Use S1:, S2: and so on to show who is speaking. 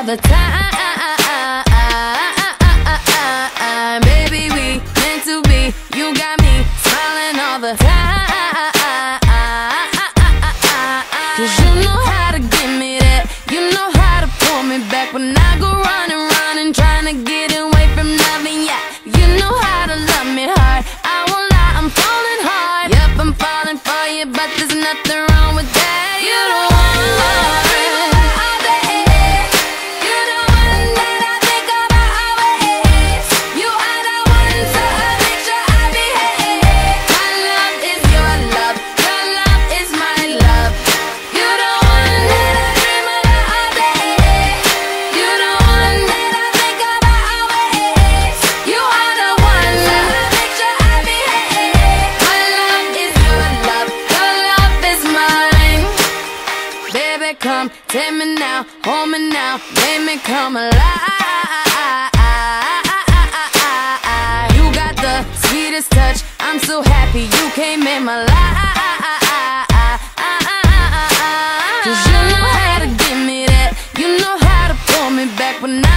S1: all the time. Baby, we meant to be. You got me smiling all the time. 'Cause you know how to give me that. You know how to pull me back when I go running, running, trying to get away from loving. Yeah, you know how to love me hard. I won't lie, I'm falling hard. Yep, I'm falling for you, but there's nothing wrong with that. You don't want love. Come, take me now, hold me now, make me come alive. You got the sweetest touch, I'm so happy you came in my life. 'Cause you know how to give me that, you know how to pull me back when I